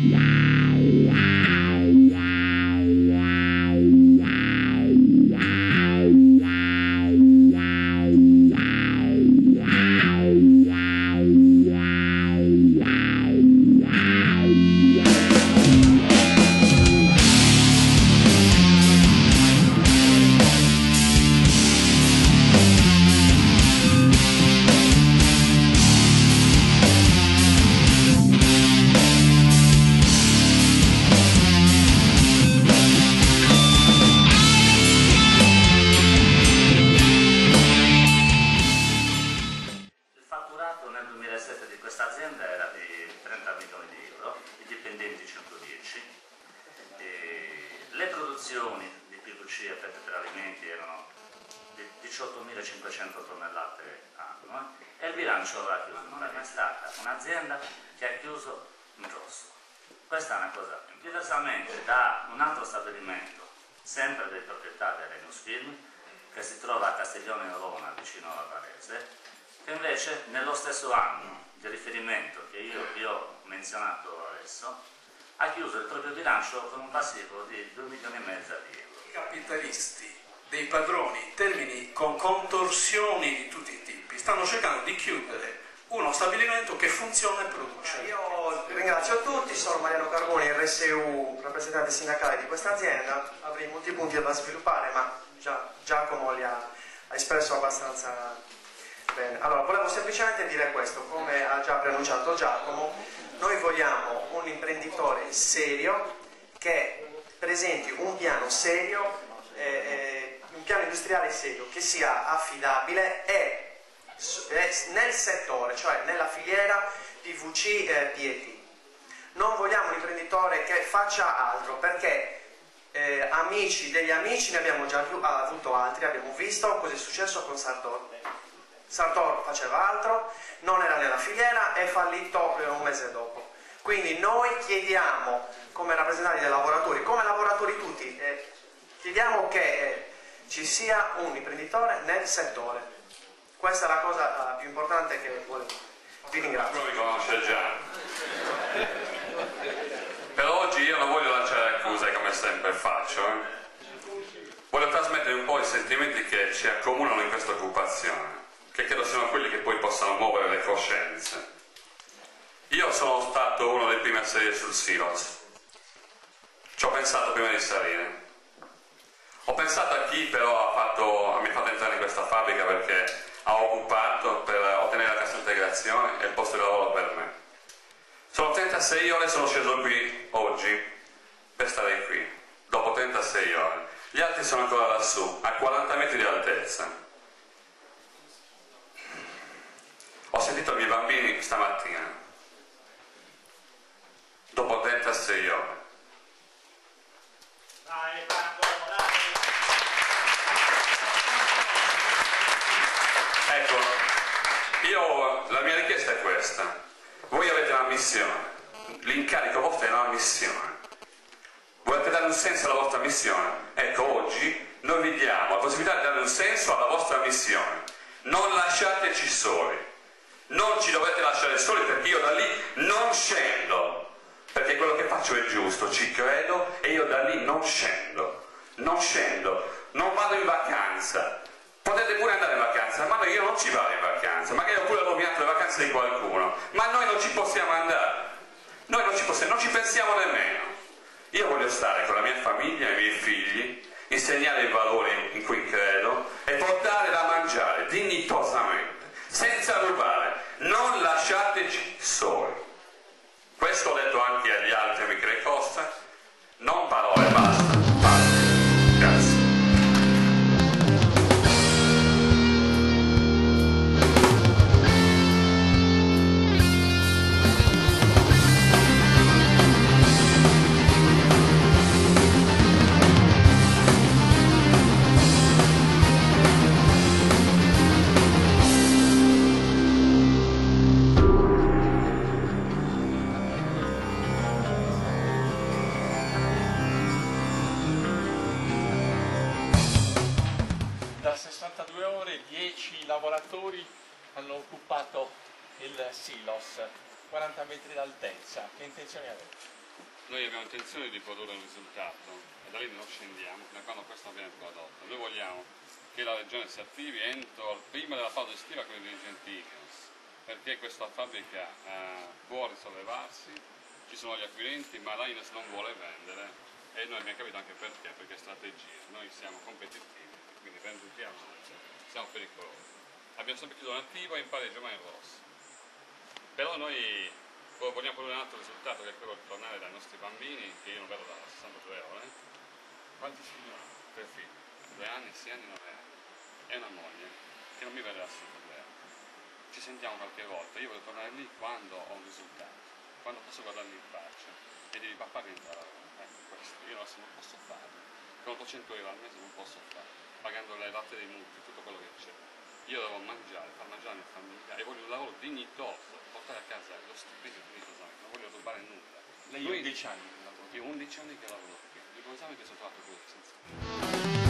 Di PVC effetto per alimenti erano di 18.500 tonnellate annue e il bilancio aveva chiuso. Non è mai stata un'azienda che ha chiuso in rosso. Questa è una cosa. Diversamente da un altro stabilimento, sempre di proprietà dell'Enus Film, che si trova a Castiglione in Olona, vicino alla Varese, che invece nello stesso anno di riferimento che io vi ho menzionato adesso, ha chiuso il proprio bilancio con un passivo di 2,5 milioni di euro. I capitalisti, dei padroni, in termini con contorsioni di tutti i tipi, stanno cercando di chiudere uno stabilimento che funziona e produce. Io ringrazio tutti, sono Mariano Carboni, RSU, rappresentante sindacale di questa azienda. Avrei molti punti da sviluppare, ma Giacomo li ha espresso abbastanza bene. Allora, volevo semplicemente dire questo, come ha già preannunciato Giacomo. Noi vogliamo un imprenditore serio che presenti un piano serio, un piano industriale serio, che sia affidabile e nel settore, cioè nella filiera PVC e PET. Non vogliamo un imprenditore che faccia altro, perché amici degli amici ne abbiamo già avuto altri, abbiamo visto cosa è successo con Sartor. Sartor faceva altro, non era nella filiera, è fallito un mese dopo. Quindi noi chiediamo, come rappresentanti dei lavoratori, come lavoratori tutti, chiediamo che ci sia un imprenditore nel settore. Questa è la cosa più importante che volevo. Vi ringrazio. Come mi conosce già. Però oggi io non voglio lanciare accuse come sempre faccio. Voglio trasmettere un po' i sentimenti che ci accomunano in questa occupazione, che credo siano quelli che poi possano muovere le coscienze. Io sono stato uno dei primi a salire sul Silos. Ci ho pensato prima di salire. Ho pensato a chi però mi ha fatto entrare in questa fabbrica perché ha occupato per ottenere la cassa integrazione e il posto di lavoro per me. Sono 36 ore e sono sceso qui oggi per stare qui, dopo 36 ore. Gli altri sono ancora lassù, a 40 metri di altezza. Ho sentito i miei bambini stamattina, dopo 36 ore. Ecco, la mia richiesta è questa. Voi avete una missione, l'incarico vostro è una missione. Volete dare un senso alla vostra missione? Ecco, oggi noi vi diamo la possibilità di dare un senso alla vostra missione. Non lasciateci soli. Non ci dovete lasciare soli, perché io da lì non scendo, perché quello che faccio è giusto, ci credo, e io da lì non scendo, non vado in vacanza. Potete pure andare in vacanza, ma io non ci vado in vacanza, magari ho pure rovinato le vacanze di qualcuno, ma noi non ci possiamo andare, noi non ci pensiamo nemmeno. Io voglio stare con la mia famiglia e i miei figli, insegnare i valori in cui credo e portare da mangiare dignitosamente, senza rubare. Non lasciateci soli. Questo ho detto anche agli altri amici del Costa. Non parole, basta. Grazie. Da 62 ore 10 lavoratori hanno occupato il silos, 40 metri d'altezza. Che intenzioni avete? noi abbiamo intenzione di produrre un risultato e da lì non scendiamo fino a quando questo viene prodotto. Noi vogliamo che la regione si attivi prima della pausa estiva con i dirigenti Ineos, perché questa fabbrica può risollevarsi, ci sono gli acquirenti, ma la Ineos non vuole vendere e noi abbiamo capito anche perché strategie. Noi siamo competitivi, quindi vendiamo, siamo pericolosi. Abbiamo sempre chiuso un attivo e in pareggio ma in rosso. Però noi vogliamo produrre un altro risultato, che è quello di tornare dai nostri bambini, che io non vedo da 62 ore. Quanti figli ha? 3 figli, 2 anni, 6 anni, 9 anni. E una moglie che non mi vede assolutamente. Ci sentiamo qualche volta, io voglio tornare lì quando ho un risultato, quando posso guardarmi in faccia e dire papà vieni a lavorare. Questo, io adesso non posso farlo. Con 800 euro al mese non posso farlo, pagando le rate dei mutui, tutto quello che c'è. Io devo mangiare, far mangiare la mia famiglia e voglio un lavoro dignitoso, portare a casa lo stipendio dignitosamente, non voglio rubare nulla. Lei ha 11 anni. Io ho 11 anni che lavoro qui, ricordiamo che sono trovato così senza.